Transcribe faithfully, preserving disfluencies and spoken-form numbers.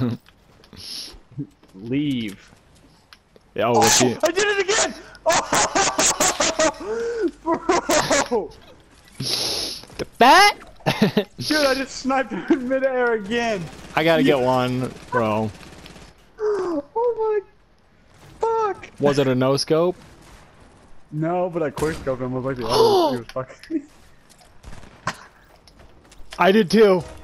Leave. Yeah, oh, what's he? I did it again! Oh! Bro! The bat? Dude, I just sniped him in midair again. I gotta get one, bro. Oh my fuck! Was it a no scope? No, but I quick scoped him. Was like the other. He was fucking. I did too.